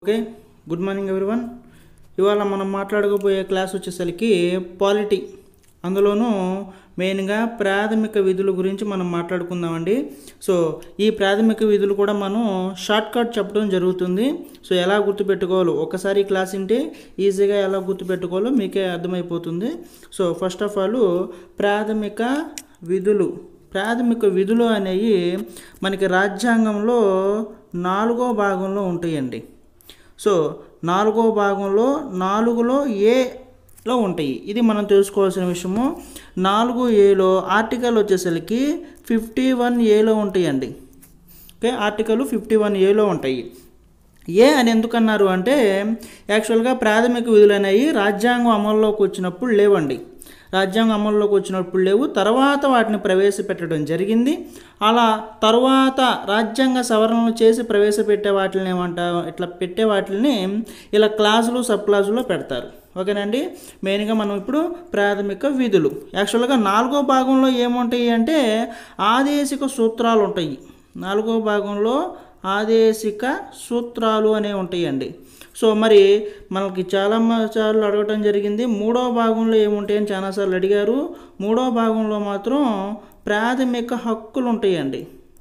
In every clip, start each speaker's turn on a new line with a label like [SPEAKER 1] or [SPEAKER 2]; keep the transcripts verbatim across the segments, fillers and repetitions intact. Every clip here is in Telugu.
[SPEAKER 1] Okay, good morning everyone. ఇవాళ మనం మాట్లాడుకోబోయే క్లాస్ వచ్చేసరికి పాలిటీ, అందులోనూ మెయిన్గా ప్రాథమిక విధుల గురించి మనం మాట్లాడుకుందామండి. సో ఈ ప్రాథమిక విధులు కూడా మనం షార్ట్ కట్ చెప్పడం జరుగుతుంది. సో ఎలా గుర్తుపెట్టుకోవాలో ఒకసారి క్లాస్ వింటే ఈజీగా ఎలా గుర్తుపెట్టుకోవాలో మీకే అర్థమైపోతుంది. సో ఫస్ట్ ఆఫ్ ఆల్ ప్రాథమిక విధులు ప్రాథమిక విధులు అనేవి మనకి రాజ్యాంగంలో నాలుగో భాగంలో ఉంటాయండి. సో నాలుగో భాగంలో నాలుగులో ఏలో ఉంటాయి. ఇది మనం తెలుసుకోవాల్సిన విషయము. నాలుగు ఏలో ఆర్టికల్ వచ్చేసరికి ఫిఫ్టీ వన్ ఏలో ఉంటాయండి. ఓకే, ఆర్టికల్ ఫిఫ్టీ వన్ ఏలో ఉంటాయి. ఏ అని ఎందుకన్నారు అంటే యాక్చువల్గా ప్రాథమిక విధులు అనేవి రాజ్యాంగం అమల్లోకి వచ్చినప్పుడు లేవండి. రాజ్యాంగం అమల్లోకి వచ్చినప్పుడు లేవు, తర్వాత వాటిని ప్రవేశపెట్టడం జరిగింది. అలా తర్వాత రాజ్యాంగ సవరణలు చేసి ప్రవేశపెట్టే వాటిని ఏమంటా ఇట్లా పెట్టే వాటిని ఇలా క్లాజులు సబ్ క్లాజులో పెడతారు. ఓకేనండి. మెయిన్గా మనం ఇప్పుడు ప్రాథమిక విధులు యాక్చువల్గా నాలుగో భాగంలో ఏముంటాయి అంటే ఆదేశిక సూత్రాలు ఉంటాయి. నాలుగో భాగంలో ఆదేశిక సూత్రాలు అనేవి ఉంటాయండి. సో మరి మనకి చాలా సార్లు అడగటం జరిగింది మూడో భాగంలో ఏముంటాయని చాలాసార్లు అడిగారు. మూడో భాగంలో మాత్రం ప్రాథమిక హక్కులు ఉంటాయండి.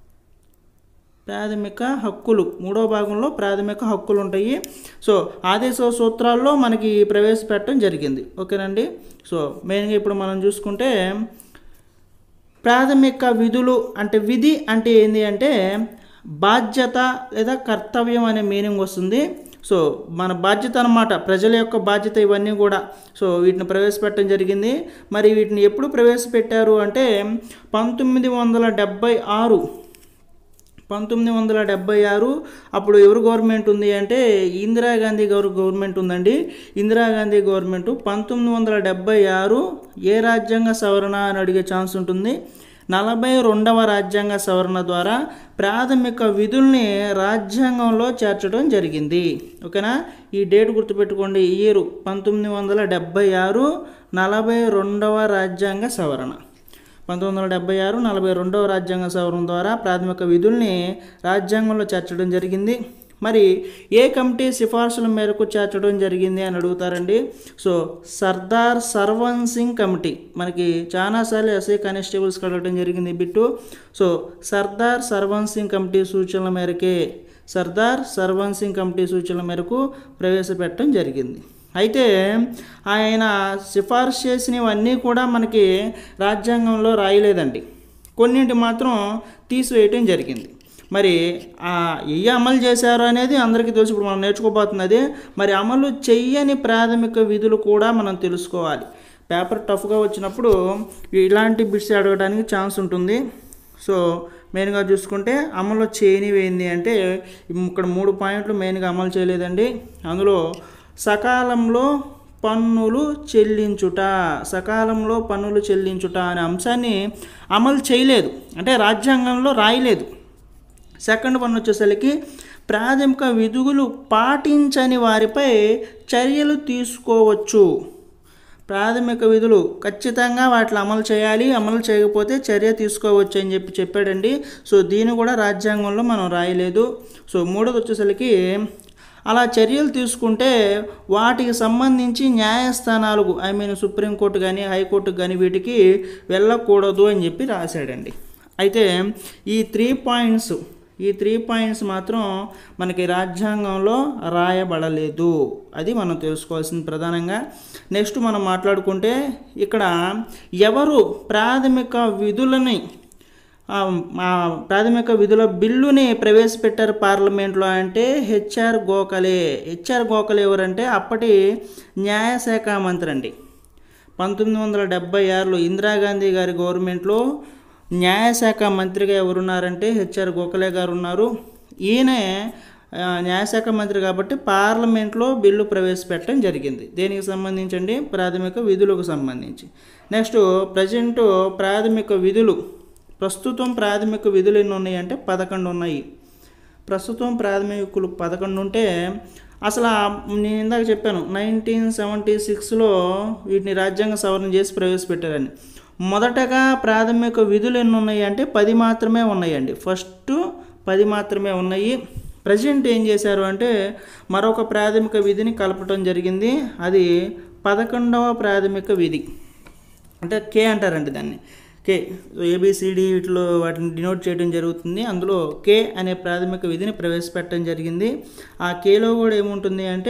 [SPEAKER 1] ప్రాథమిక హక్కులు మూడో భాగంలో ప్రాథమిక హక్కులు ఉంటాయి. సో ఆదేశ సూత్రాల్లో మనకి ప్రవేశపెట్టడం జరిగింది. ఓకేనండి. సో మెయిన్గా ఇప్పుడు మనం చూసుకుంటే ప్రాథమిక విధులు అంటే విధి అంటే ఏంటి అంటే బాధ్యత లేదా కర్తవ్యం అనే మీనింగ్ వస్తుంది. సో మన బాధ్యత అన్నమాట, ప్రజల యొక్క బాధ్యత ఇవన్నీ కూడా. సో వీటిని ప్రవేశపెట్టడం జరిగింది. మరి వీటిని ఎప్పుడు ప్రవేశపెట్టారు అంటే పంతొమ్మిది వందల డెబ్భై ఆరు పంతొమ్మిది వందల డెబ్భై ఆరు అప్పుడు ఎవరు గవర్నమెంట్ ఉంది అంటే ఇందిరాగాంధీ గారు గవర్నమెంట్ ఉందండి. ఇందిరాగాంధీ గవర్నమెంట్ పంతొమ్మిది వందల డెబ్భై ఆరు ఏ రాజ్యాంగ సవరణ అని అడిగే ఛాన్స్ ఉంటుంది. నలభై రెండవ రాజ్యాంగ సవరణ ద్వారా ప్రాథమిక విధుల్ని రాజ్యాంగంలో చేర్చడం జరిగింది. ఓకేనా, ఈ డేట్ గుర్తుపెట్టుకోండి. ఇయర్ పంతొమ్మిది వందల డెబ్భై ఆరు నలభై రెండవ రాజ్యాంగ సవరణ పంతొమ్మిది వందల డెబ్భై ఆరు నలభై రెండవ రాజ్యాంగ సవరణ ద్వారా ప్రాథమిక విధుల్ని రాజ్యాంగంలో చేర్చడం జరిగింది. మరి ఏ కమిటీ సిఫార్సుల మేరకు చేర్చడం జరిగింది అని అడుగుతారండి. సో సర్దార్ సర్వన్ సింగ్ కమిటీ, మనకి చాలాసార్లు ఎస్ఐ కానిస్టేబుల్స్కి అడగడం జరిగింది bit. So Sardar Swaran Singh committee సూచనల మేరకే సర్దార్ సర్వన్ సింగ్ కమిటీ సూచనల మేరకు ప్రవేశపెట్టడం జరిగింది. అయితే ఆయన సిఫార్సు చేసినవన్నీ కూడా మనకి రాజ్యాంగంలో రాయలేదండి. కొన్నింటి మాత్రం తీసివేయటం జరిగింది. మరి ఏ అమలు చేశారు అనేది అందరికీ తెలుసు. ఇప్పుడు మనం నేర్చుకోబోతున్నది మరి అమలు చెయ్యని ప్రాథమిక విధులు కూడా మనం తెలుసుకోవాలి. పేపర్ టఫ్గా వచ్చినప్పుడు ఇలాంటి బిట్స్ అడగడానికి ఛాన్స్ ఉంటుంది. సో మెయిన్గా చూసుకుంటే అమలు చేయనివి ఏంటి అంటే ఇక్కడ మూడు పాయింట్లు మెయిన్గా అమలు చేయలేదండి. అందులో సకాలంలో పన్నులు చెల్లించుట సకాలంలో పన్నులు చెల్లించుట అనే అంశాన్ని అమలు చేయలేదు, అంటే రాజ్యాంగంలో రాయలేదు. సెకండ్ వన్ వచ్చేసరికి ప్రాథమిక విధులు పాటించని వారిపై చర్యలు తీసుకోవచ్చు. ప్రాథమిక విధులు ఖచ్చితంగా వాటిని అమలు చేయాలి, అమలు చేయకపోతే చర్య తీసుకోవచ్చు అని చెప్పి చెప్పాడండి. సో దీన్ని కూడా రాజ్యాంగంలో మనం రాయలేదు. సో మూడోది వచ్చేసరికి అలా చర్యలు తీసుకుంటే వాటికి సంబంధించి న్యాయస్థానాలకు ఐ మీన్ సుప్రీంకోర్టు కానీ హైకోర్టు కానీ వీటికి వెళ్ళకూడదు అని చెప్పి రాశాడండి. అయితే ఈ త్రీ పాయింట్స్ ఈ త్రీ పాయింట్స్ మాత్రం మనకి రాజ్యాంగంలో రాయబడలేదు. అది మనం తెలుసుకోవాల్సింది ప్రధానంగా. నెక్స్ట్ మనం మాట్లాడుకుంటే ఇక్కడ ఎవరు ప్రాథమిక విధులని ప్రాథమిక విధుల బిల్లుని ప్రవేశపెట్టారు పార్లమెంట్లో అంటే హెచ్ఆర్ గోఖలే. హెచ్ఆర్ గోఖలే ఎవరంటే అప్పటి న్యాయశాఖ మంత్రి అండి. పంతొమ్మిది వందల డెబ్భై ఆరులో ఇందిరాగాంధీ గారి గవర్నమెంట్లో న్యాయశాఖ మంత్రిగా ఎవరున్నారంటే హెచ్ఆర్ గోఖలే గారు ఉన్నారు. ఈయనే న్యాయశాఖ మంత్రి కాబట్టి పార్లమెంట్లో బిల్లు ప్రవేశపెట్టడం జరిగింది. దేనికి సంబంధించండి? ప్రాథమిక విధులకు సంబంధించి. నెక్స్ట్ ప్రజెంట్ ప్రాథమిక విధులు ప్రస్తుతం ప్రాథమిక విధులు ఎన్ని ఉన్నాయి అంటే పదకొండు ఉన్నాయి. ప్రస్తుతం ప్రాథమికులు పదకొండు ఉంటే అసలు నేను ఇందాక చెప్పాను నైన్టీన్ సెవెంటీ సిక్స్లో వీటిని రాజ్యాంగ సవరణ చేసి ప్రవేశపెట్టారని. మొదటగా ప్రాథమిక విధులు ఎన్ని ఉన్నాయి అంటే పది మాత్రమే ఉన్నాయండి. ఫస్ట్ పది మాత్రమే ఉన్నాయి. ప్రజెంట్ ఏం చేశారు అంటే మరొక ప్రాథమిక విధిని కలపటం జరిగింది. అది పదకొండవ ప్రాథమిక విధి, అంటే కే అంటారండి దాన్ని. కే ఏబిసిడి వీటిలో వాటిని డినోట్ చేయడం జరుగుతుంది. అందులో కే అనే ప్రాథమిక విధిని ప్రవేశపెట్టడం జరిగింది. ఆ కేలో కూడా ఏముంటుంది అంటే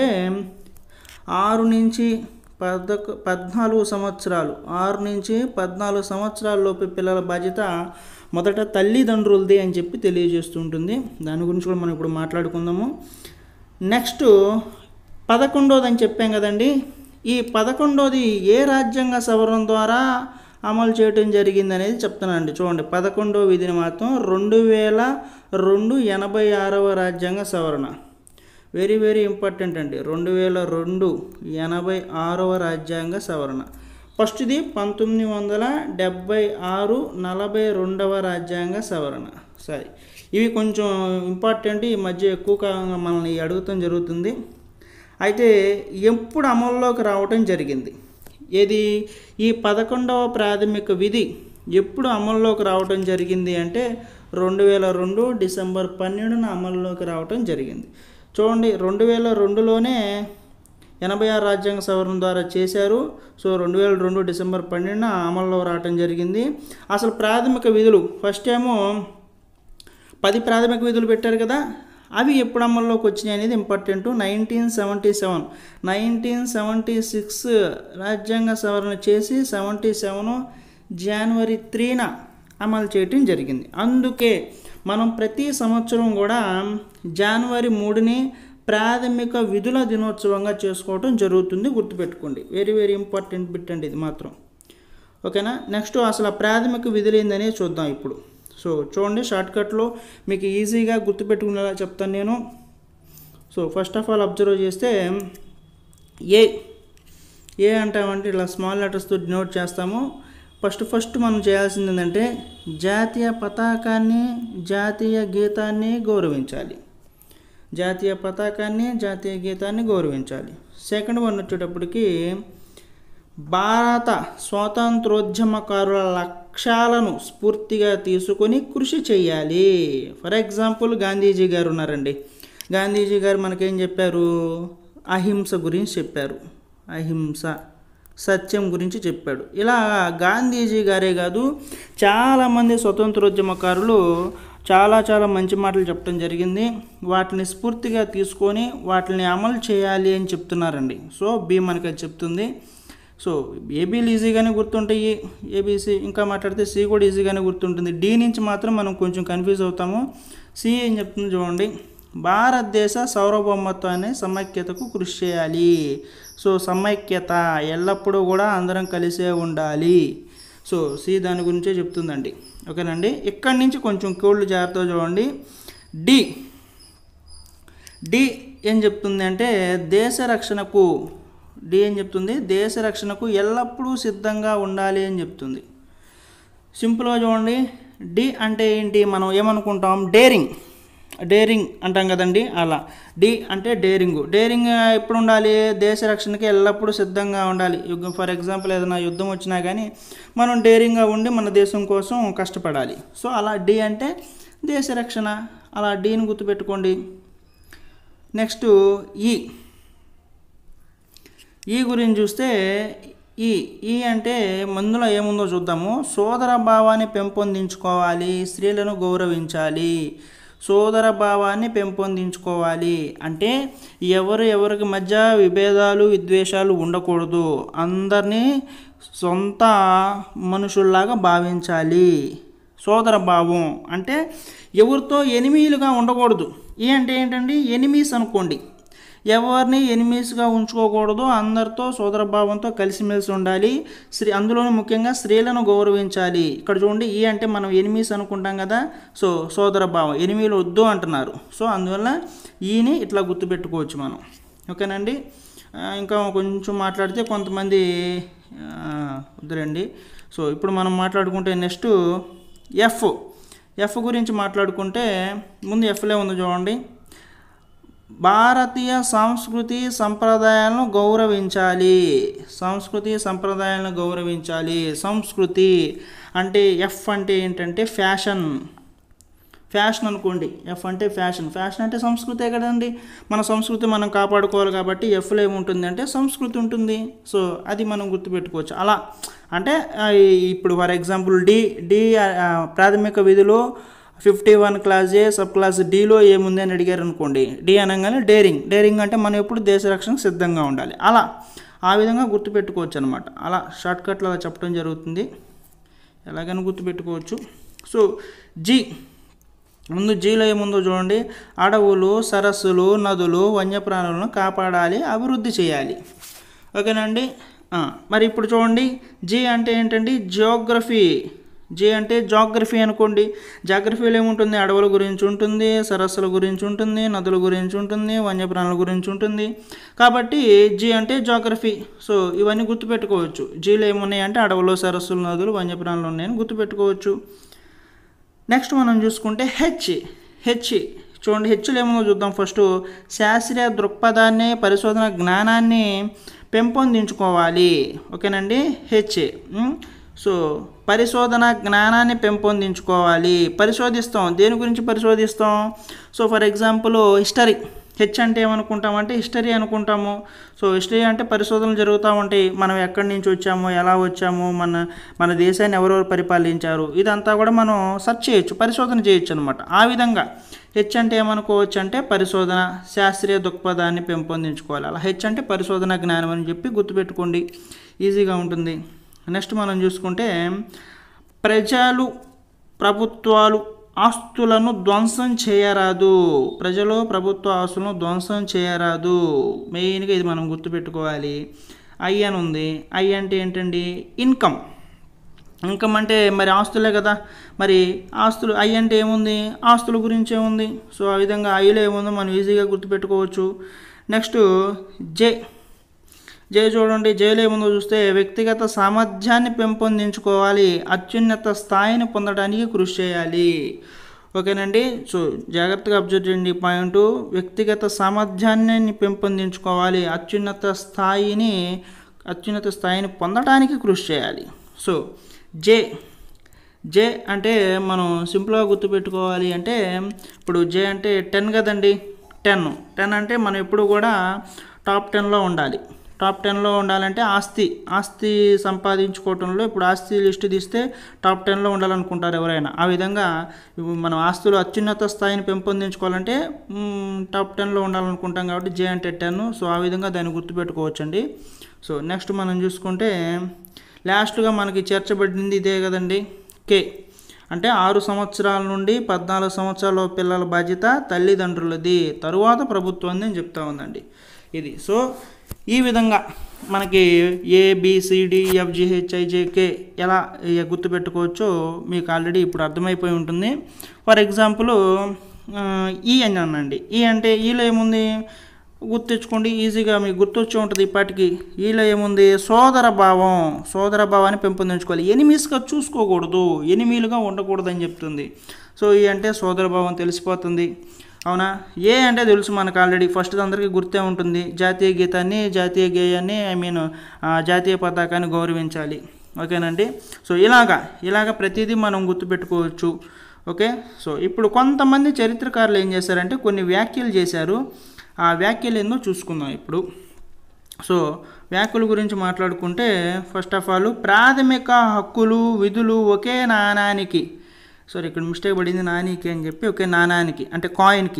[SPEAKER 1] ఆరు నుంచి పదకొ పద్నాలుగు సంవత్సరాలు ఆరు నుంచి పద్నాలుగు సంవత్సరాల లోపు పిల్లల బాధ్యత మొదట తల్లిదండ్రులది అని చెప్పి తెలియజేస్తుంటుంది. దాని గురించి కూడా మనం ఇప్పుడు మాట్లాడుకుందాము. నెక్స్ట్ పదకొండోది అని చెప్పాం కదండి. ఈ పదకొండోది ఏ రాజ్యాంగ సవరణ ద్వారా అమలు చేయడం జరిగింది అనేది చెప్తానండి. చూడండి, పదకొండవ విధిని మాత్రం రెండు వేల రెండు ఎనభై ఆరవ రాజ్యాంగ సవరణ, వెరీ వెరీ ఇంపార్టెంట్ అండి. రెండు వేల రెండు ఎనభై ఆరవ రాజ్యాంగ సవరణ. ఫస్ట్ది పంతొమ్మిది వందల డెబ్భై ఆరు నలభై రెండవ రాజ్యాంగ సవరణ. సరే, ఇవి కొంచెం ఇంపార్టెంట్, ఈ మధ్య ఎక్కువగా మనల్ని అడుగుతాం జరుగుతుంది. అయితే ఎప్పుడు అమల్లోకి రావటం జరిగింది, ఏది ఈ పదకొండవ ప్రాథమిక విధి ఎప్పుడు అమల్లోకి రావటం జరిగింది అంటే రెండు వేల రెండు డిసెంబర్ పన్నెండున అమల్లోకి రావటం జరిగింది. చూడండి, రెండు వేల రెండులోనే ఎనభై ఆరు రాజ్యాంగ సవరణ ద్వారా చేశారు. సో రెండు వేల రెండు డిసెంబర్ పన్నెండున అమల్లో రావటం జరిగింది. అసలు ప్రాథమిక విధులు ఫస్ట్ ఏమో పది ప్రాథమిక విధులు పెట్టారు కదా, అవి ఎప్పుడు అమల్లోకి వచ్చినాయి అనేది important. Nineteen seventy seven nineteen seventy six రాజ్యాంగ సవరణ చేసి సెవెంటీ సెవెన్ జనవరి త్రీన అమలు చేయటం జరిగింది. అందుకే మనం ప్రతి సంవత్సరం కూడా జనవరి మూడుని ప్రాథమిక విధుల దినోత్సవంగా చేసుకోవటం జరుగుతుంది. గుర్తుపెట్టుకోండి, వెరీ వెరీ ఇంపార్టెంట్ బిట్ అండి ఇది మాత్రం. ఓకేనా. నెక్స్ట్ అసలు ప్రాథమిక విధులు ఏందనేది చూద్దాం ఇప్పుడు. సో చూడండి, షార్ట్కట్లో మీకు ఈజీగా గుర్తుపెట్టుకునేలా చెప్తాను నేను. So first of all observe చేస్తే ఏ ఏ అంటామంటే ఇలా స్మాల్ లెటర్స్తో డినోట్ చేస్తాము. ఫస్ట్ ఫస్ట్ మనం చేయాల్సింది ఏంటంటే జాతీయ పతాకాన్ని జాతీయ గీతాన్ని గౌరవించాలి. జాతీయ పతాకాన్ని జాతీయ గీతాన్ని గౌరవించాలి. సెకండ్ వన్ వచ్చేటప్పటికి భారత స్వాతంత్రోద్యమకారుల లక్ష్యాలను స్ఫూర్తిగా తీసుకొని కృషి చేయాలి. ఫర్ ఎగ్జాంపుల్ గాంధీజీ గారు ఉన్నారండి. గాంధీజీ గారు మనకేం చెప్పారు, అహింస గురించి చెప్పారు, అహింస సత్యం గురించి చెప్పాడు. ఇలా గాంధీజీ గారే కాదు, చాలామంది స్వతంత్రోద్యమకారులు చాలా చాలా మంచి మాటలు చెప్పడం జరిగింది. వాటిని స్ఫూర్తిగా తీసుకొని వాటిని అమలు చేయాలి అని చెప్తున్నారండి. సో బి మనకి అది చెప్తుంది. సో ఏబీలు ఈజీగానే గుర్తుంటాయి, ఏబీసీ ఇంకా మాట్లాడితే సి కూడా ఈజీగానే గుర్తుంటుంది. డి నుంచి మాత్రం మనం కొంచెం కన్ఫ్యూజ్ అవుతాము. సి ఏం చెప్తుంది చూడండి, భారతదేశ సార్వభౌమత్వాన్ని సమైక్యతకు కృషి చేయాలి. సో సమైక్యత ఎల్లప్పుడూ కూడా అందరం కలిసే ఉండాలి. సో సి దాని గురించే చెప్తుందండి. ఓకేనండి. ఇక్కడి నుంచి కొంచెం కోళ్ళు జాగ్రత్తగా చూడండి. డి డి ఏం చెప్తుంది అంటే దేశ రక్షణకు, డి ఏం చెప్తుంది, దేశ రక్షణకు ఎల్లప్పుడూ సిద్ధంగా ఉండాలి అని చెప్తుంది. సింపుల్గా చూడండి, డి అంటే ఏంటి, మనం ఏమనుకుంటాం, డేరింగ్ డేరింగ్ అంటాం కదండి, అలా డి అంటే డేరింగ్. డేరింగ్ ఎప్పుడు ఉండాలి, దేశ రక్షణకి ఎల్లప్పుడూ సిద్ధంగా ఉండాలి. ఫర్ ఎగ్జాంపుల్ ఏదైనా యుద్ధం వచ్చినా కానీ మనం డేరింగ్గా ఉండి మన దేశం కోసం కష్టపడాలి. సో అలా డి అంటే దేశ రక్షణ, అలా డీని గుర్తుపెట్టుకోండి. నెక్స్ట్ ఈ ఈ గురించి చూస్తే ఈ ఈ అంటే మందులో ఏముందో చూద్దాము. సోదర భావాన్ని పెంపొందించుకోవాలి, స్త్రీలను గౌరవించాలి. సోదర భావాన్ని పెంపొందించుకోవాలి అంటే ఎవరు ఎవరికి మధ్య విభేదాలు విద్వేషాలు ఉండకూడదు, అందరినీ సొంత మనుషుల్లాగా భావించాలి. సోదర భావం అంటే ఎవరితో ఎనిమీలుగా ఉండకూడదు. ఈ అంటే ఏంటండి, ఎనిమీస్ అనుకోండి, ఎవరిని ఎనిమీస్గా ఉంచుకోకూడదు, అందరితో సోదరభావంతో కలిసిమెలిసి ఉండాలి. స్త్రీ అందులోనూ ముఖ్యంగా స్త్రీలను గౌరవించాలి. ఇక్కడ చూడండి, ఈ అంటే మనం ఎనిమీస్ అనుకుంటాం కదా, సో సోదరభావం, ఎనిమీలు వద్దు అంటున్నారు. సో అందువల్ల ఈని ఇట్లా గుర్తుపెట్టుకోవచ్చు మనం. ఓకేనండి. ఇంకా కొంచెం మాట్లాడితే కొంతమంది వద్దురండి. సో ఇప్పుడు మనం మాట్లాడుకుంటే నెక్స్ట్ ఎఫ్ ఎఫ్ గురించి మాట్లాడుకుంటే ముందు ఎఫ్లే ఉంది చూడండి. భారతీయ సంస్కృతి సంప్రదాయాలను గౌరవించాలి. సంస్కృతి సంప్రదాయాలను గౌరవించాలి. సంస్కృతి అంటే ఎఫ్ అంటే ఏంటంటే ఫ్యాషన్. ఫ్యాషన్ అనుకోండి, ఎఫ్ అంటే ఫ్యాషన్. ఫ్యాషన్ అంటే సంస్కృతే కదండి, మన సంస్కృతి మనం కాపాడుకోవాలి కాబట్టి ఎఫ్లో ఏముంటుంది అంటే సంస్కృతి ఉంటుంది. సో అది మనం గుర్తుపెట్టుకోవచ్చు. అలా అంటే ఇప్పుడు ఫర్ ఎగ్జాంపుల్ డి డి ప్రాథమిక విధిలో fifty one class A sub class డిలో ఏముంది అని అడిగారు అనుకోండి, డి అనగానే డేరింగ్. డేరింగ్ అంటే మనం ఎప్పుడు దేశ రక్షణకు సిద్ధంగా ఉండాలి. అలా ఆ విధంగా గుర్తుపెట్టుకోవచ్చు అనమాట. అలా షార్ట్కట్లో అలా చెప్పడం జరుగుతుంది, ఎలాగైనా గుర్తుపెట్టుకోవచ్చు. సో జీ, ముందు జీలో ఏముందో చూడండి, అడవులు, సరస్సులు, నదులు, వన్యప్రాణులను కాపాడాలి, అభివృద్ధి చేయాలి. ఓకేనండి. మరి ఇప్పుడు చూడండి, జీ అంటే ఏంటండి, జియోగ్రఫీ. జీ అంటే జాగ్రఫీ అనుకోండి. జాగ్రఫీలో ఏముంటుంది, అడవుల గురించి ఉంటుంది, సరస్సుల గురించి ఉంటుంది, నదుల గురించి ఉంటుంది, వన్యప్రాణుల గురించి ఉంటుంది. కాబట్టి జీ అంటే జాగ్రఫీ. సో ఇవన్నీ గుర్తుపెట్టుకోవచ్చు. జీలో ఏమున్నాయంటే అడవులు, సరస్సులు, నదులు, వన్యప్రాణులు ఉన్నాయని గుర్తుపెట్టుకోవచ్చు. నెక్స్ట్ మనం చూసుకుంటే హెచ్. హెచ్ చూడండి, హెచ్లో ఏమో చూద్దాం. ఫస్ట్ శాస్త్రీయ దృక్పథాన్ని, పరిశోధన జ్ఞానాన్ని పెంపొందించుకోవాలి. ఓకేనండి. హెచ్. సో పరిశోధన జ్ఞానాన్ని పెంపొందించుకోవాలి. పరిశోధిస్తాం, దేని గురించి పరిశోధిస్తాం? So for example history. H అంటే ఏమనుకుంటామంటే హిస్టరీ అనుకుంటాము. సో హిస్టరీ అంటే పరిశోధనలు జరుగుతూ ఉంటాయి, మనం ఎక్కడి నుంచి వచ్చాము, ఎలా వచ్చాము, మన మన దేశాన్ని ఎవరెవరు పరిపాలించారు, ఇదంతా కూడా మనం సెర్చ్ చేయొచ్చు, పరిశోధన చేయొచ్చు అనమాట. ఆ విధంగా హెచ్ అంటే ఏమనుకోవచ్చు అంటే పరిశోధన, శాస్త్రీయ దృక్పథాన్ని పెంపొందించుకోవాలి. అలా హెచ్ అంటే పరిశోధన జ్ఞానం అని చెప్పి గుర్తుపెట్టుకోండి, ఈజీగా ఉంటుంది. నెక్స్ట్ మనం చూసుకుంటే ప్రజలు, ప్రభుత్వాలు ఆస్తులను ధ్వంసం చేయరాదు. ప్రజలు, ప్రభుత్వ ఆస్తులను ధ్వంసం చేయరాదు. మెయిన్గా ఇది మనం గుర్తుపెట్టుకోవాలి. ఐ అని ఉంది. ఐ అంటే ఏంటండి, ఇన్కమ్. ఇన్కమ్ అంటే మరి ఆస్తులే కదా, మరి ఆస్తులు. ఐ అంటే ఏముంది, ఆస్తుల గురించి ఏముంది. సో ఆ విధంగా ఐలో ఏముందో మనం ఈజీగా గుర్తుపెట్టుకోవచ్చు. నెక్స్ట్ జే. జే చూడండి, జేలో ఏముందో చూస్తే వ్యక్తిగత సామర్థ్యాన్ని పెంపొందించుకోవాలి, అత్యున్నత స్థాయిని పొందడానికి కృషి చేయాలి. ఓకేనండి. సో జాగ్రత్తగా అబ్జర్వ్ చేయండి ఈ పాయింట్. వ్యక్తిగత సామర్థ్యాన్ని పెంపొందించుకోవాలి, అత్యున్నత స్థాయిని అత్యున్నత స్థాయిని పొందడానికి కృషి చేయాలి. సో జే. జే అంటే మనం సింపుల్గా గుర్తుపెట్టుకోవాలి అంటే ఇప్పుడు జే అంటే టెన్ కదండి. టెన్ టెన్ అంటే మనం ఎప్పుడు కూడా టాప్ టెన్లో ఉండాలి. టాప్ టెన్లో ఉండాలంటే ఆస్తి ఆస్తి సంపాదించుకోవటంలో ఇప్పుడు ఆస్తి లిస్టు తీస్తే టాప్ టెన్లో ఉండాలనుకుంటారు ఎవరైనా. ఆ విధంగా మనం ఆస్తులు అత్యున్నత స్థాయిని పెంపొందించుకోవాలంటే టాప్ టెన్లో ఉండాలనుకుంటాం కాబట్టి జే అంటే టెన్. సో ఆ విధంగా దాన్ని గుర్తుపెట్టుకోవచ్చండి. సో నెక్స్ట్ మనం చూసుకుంటే లాస్ట్గా మనకి చేర్చబడింది ఇదే కదండి, కే. అంటే ఆరు సంవత్సరాల నుండి పద్నాలుగు సంవత్సరాల పిల్లల బాధ్యత తల్లిదండ్రులది, తరువాత ప్రభుత్వం అని చెప్తా ఉందండి ఇది. సో ఈ విధంగా మనకి ఏబిసిడి ఎఫ్జిహెచ్ఐజేకే ఎలా గుర్తుపెట్టుకోవచ్చో మీకు ఆల్రెడీ ఇప్పుడు అర్థమైపోయి ఉంటుంది. ఫర్ ఎగ్జాంపుల్ ఈ అని అనండి. ఈ అంటే ఈలో ఏముంది గుర్తించుకోండి, ఈజీగా మీకు గుర్తొచ్చి ఉంటుంది ఇప్పటికి. ఈలో ఏముంది, సోదర భావం. సోదర భావాన్ని పెంపొందించుకోవాలి, ఎనిమీస్గా చూసుకోకూడదు, ఎనిమీలుగా ఉండకూడదు అని చెప్తుంది. సో ఈ అంటే సోదర భావం తెలిసిపోతుంది, అవునా. ఏ అంటే తెలుసు మనకు ఆల్రెడీ, ఫస్ట్ అందరికీ గుర్తే ఉంటుంది, జాతీయ గీతాన్ని, జాతీయ గేయాన్ని, ఐ మీన్ జాతీయ పతాకాన్ని గౌరవించాలి. ఓకేనండి. సో ఇలాగా ఇలాగ ప్రతిదీ మనం గుర్తుపెట్టుకోవచ్చు. ఓకే. సో ఇప్పుడు కొంతమంది చరిత్రకారులు ఏం చేశారంటే కొన్ని వ్యాఖ్యలు చేశారు. ఆ వ్యాఖ్యలు ఏందో చూసుకుందాం ఇప్పుడు. సో వ్యాఖ్యల గురించి మాట్లాడుకుంటే ఫస్ట్ ఆఫ్ ఆల్ ప్రాథమిక హక్కులు, విధులు ఒకే నాణానికి, సారీ ఇక్కడ మిస్టేక్ పడింది, నానికి అని చెప్పి ఒకే నాణానికి అంటే కాయిన్కి,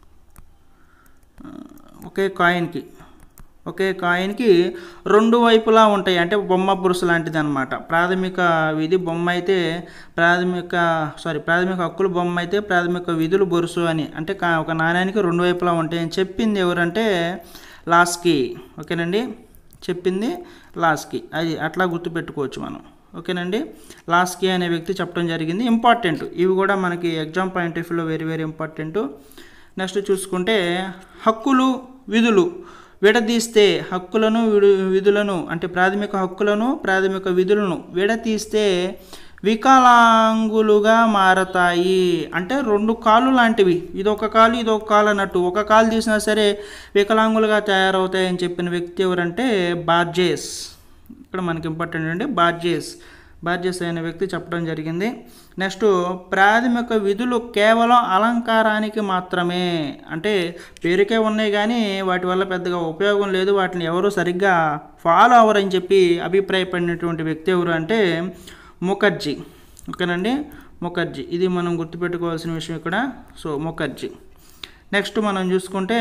[SPEAKER 1] ఒకే కాయిన్కి ఒకే కాయిన్కి రెండు వైపులా ఉంటాయి. అంటే బొమ్మ బురుసు లాంటిది అనమాట. ప్రాథమిక విధి బొమ్మ అయితే ప్రాథమిక సారీ ప్రాథమిక హక్కులు బొమ్మ అయితే ప్రాథమిక విధులు బొరుసు అని, అంటే ఒక నాణ్యానికి రెండు వైపులా ఉంటాయని చెప్పింది ఎవరంటే లాస్కీ. ఓకేనండి, చెప్పింది లాస్కీ. అది అట్లా గుర్తుపెట్టుకోవచ్చు మనం. ఓకేనండి, లాస్కీ అనే వ్యక్తి చెప్పడం జరిగింది. ఇంపార్టెంట్, ఇవి కూడా మనకి ఎగ్జామ్ పాయింట్ ఆఫ్ వ్యూలో వెరీ వెరీ ఇంపార్టెంట్. నెక్స్ట్ చూసుకుంటే హక్కులు, విధులు విడదీస్తే, హక్కులను విధులను అంటే ప్రాథమిక హక్కులను ప్రాథమిక విధులను విడదీస్తే వికలాంగులుగా మారతాయి. అంటే రెండు కాళ్ళు లాంటివి, ఇదొక కాలు ఇదొక కాలు అన్నట్టు, ఒక కాలు తీసినా సరే వికలాంగులుగా తయారవుతాయని చెప్పిన వ్యక్తి ఎవరంటే బార్జెస్. ఇక్కడ మనకి ఇంపార్టెంట్ అండి, బార్జెస్. బార్జెస్ అనే వ్యక్తి చెప్పడం జరిగింది. నెక్స్ట్ ప్రాథమిక విధులు కేవలం అలంకారానికి మాత్రమే, అంటే పేరుకే ఉన్నాయి కానీ వాటి వల్ల పెద్దగా ఉపయోగం లేదు, వాటిని ఎవరు సరిగ్గా ఫాలో అవ్వరని చెప్పి అభిప్రాయపడినటువంటి వ్యక్తి ఎవరు అంటే ముఖర్జీ. ఓకేనండి, ముఖర్జీ. ఇది మనం గుర్తుపెట్టుకోవాల్సిన విషయం ఇక్కడ. సో ముఖర్జీ. నెక్స్ట్ మనం చూసుకుంటే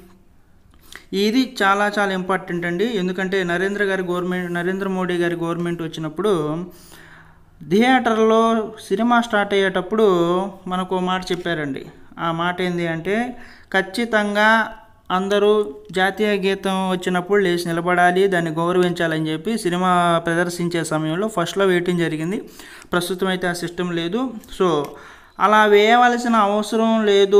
[SPEAKER 1] ఇది చాలా చాలా ఇంపార్టెంట్ అండి, ఎందుకంటే నరేంద్ర గారి గవర్నమెంట్ నరేంద్ర మోడీ గారి గవర్నమెంట్ వచ్చినప్పుడు థియేటర్లో సినిమా స్టార్ట్ అయ్యేటప్పుడు మనకు మాట చెప్పారండి. ఆ మాట ఏంటి అంటే ఖచ్చితంగా అందరూ జాతీయ గీతం వచ్చినప్పుడు లేచి నిలబడాలి, దాన్ని గౌరవించాలని చెప్పి సినిమా ప్రదర్శించే సమయంలో ఫస్ట్లో వేయటం జరిగింది. ప్రస్తుతం అయితే ఆ సిస్టమ్ లేదు. సో అలా వేయవలసిన అవసరం లేదు,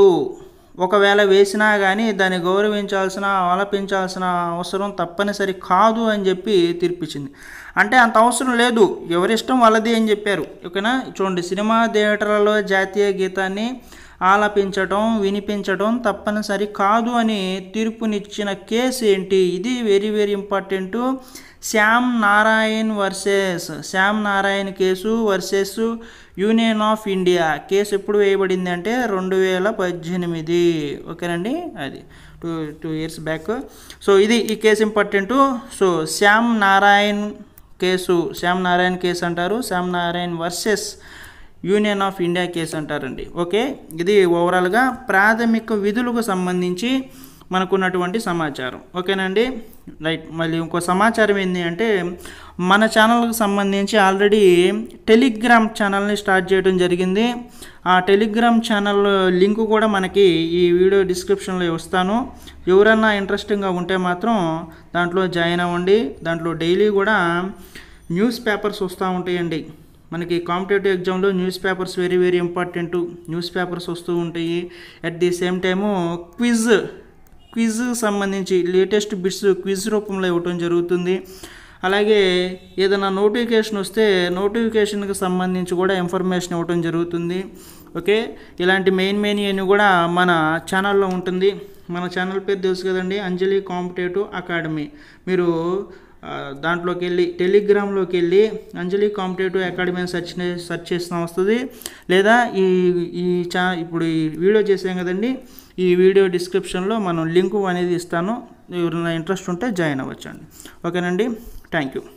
[SPEAKER 1] ఒకవేళ వేసినా కానీ దాన్ని గౌరవించాల్సిన ఆలపించాల్సిన అవసరం తప్పనిసరి కాదు అని చెప్పి తీర్పిచ్చింది. అంటే అంత అవసరం లేదు, ఎవరిష్టం వాళ్ళది అని చెప్పారు. ఓకేనా, చూడండి, సినిమా థియేటర్లలో జాతీయ గీతాన్ని ఆలపించడం వినిపించడం తప్పనిసరి కాదు అని తీర్పునిచ్చిన కేసు ఏంటి? ఇది very very important. Shyam Narayan versus Shyam Narayan case versus union of India case ఎప్పుడు వేయబడింది అంటే రెండు వేల పద్దెనిమిది. ఓకేనండి, అది two two years back. So ఇది ఈ case important. So Shyam Narayan case Shyam Narayan case అంటారు, Shyam Narayan versus union of India case అంటారండి. ఓకే, ఇది ఓవరాల్గా ప్రాథమిక విధులకు సంబంధించి మనకున్నటువంటి సమాచారం. ఓకేనండి, రైట్. మళ్ళీ ఇంకో సమాచారం ఏంటి అంటే మన ఛానల్కి సంబంధించి ఆల్రెడీ టెలిగ్రామ్ ఛానల్ని స్టార్ట్ చేయడం జరిగింది. ఆ టెలిగ్రామ్ ఛానల్ లింక్ కూడా మనకి ఈ వీడియో డిస్క్రిప్షన్లో ఇస్తాను. ఎవరన్నా ఇంట్రెస్టింగ్గా ఉంటే మాత్రం దాంట్లో జాయిన్ అవ్వండి. దాంట్లో డైలీ కూడా న్యూస్ పేపర్స్ వస్తూ ఉంటాయండి. మనకి కాంపిటేటివ్ ఎగ్జామ్లో news papers very very important. News papers వస్తూ ఉంటాయి. At the same time quiz quiz సంబంధించి లేటెస్ట్ బిట్స్ క్విజ్ రూపంలో ఇవ్వటం జరుగుతుంది. అలాగే ఏదైనా నోటిఫికేషన్ వస్తే నోటిఫికేషన్కి సంబంధించి కూడా ఇన్ఫర్మేషన్ ఇవ్వటం జరుగుతుంది. ఓకే, ఇలాంటి మెయిన్ మెయిన్ అన్ని కూడా మన ఛానల్లో ఉంటుంది. మన ఛానల్ పేరు తెలుసు కదండి, అంజలి కాంపిటేటివ్ అకాడమీ. మీరు దాంట్లోకి వెళ్ళి టెలిగ్రామ్లోకి వెళ్ళి అంజలి కాంపిటేటివ్ అకాడమీ అని సెర్చ్ సెర్చ్ చేసిన వస్తుంది. లేదా ఈ ఈ చా ఇప్పుడు ఈ వీడియో చేసాం కదండి, ఈ వీడియో డిస్క్రిప్షన్లో మనం లింకు అనేది ఇస్తాను. ఎవరైనా ఇంట్రెస్ట్ ఉంటే జాయిన్ అవ్వచ్చండి. ఓకేనండి, థ్యాంక్ యూ.